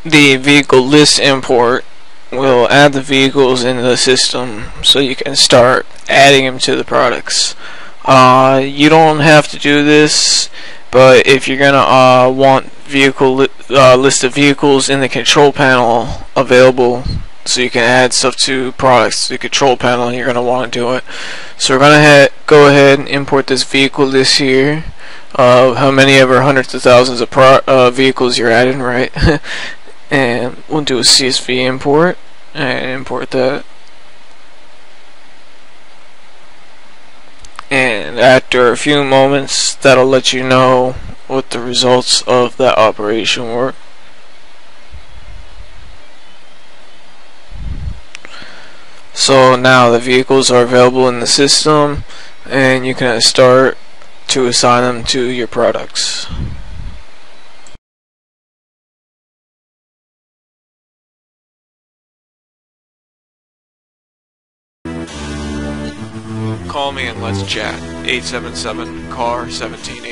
the vehicle list import will add the vehicles into the system so you can start adding them to the products. You don't have to do this, but if you're gonna want list of vehicles in the control panel available so you can add stuff to products to the control panel, you're gonna want to do it. So we're gonna go ahead and import this vehicle list here. How many ever hundreds of thousands of vehicles you're adding, right? And we'll do a CSV import and import that. And after a few moments, that'll let you know what the results of that operation were. So now the vehicles are available in the system, and you can start to assign them to your products. Call me and let's chat. 877-CAR-1780.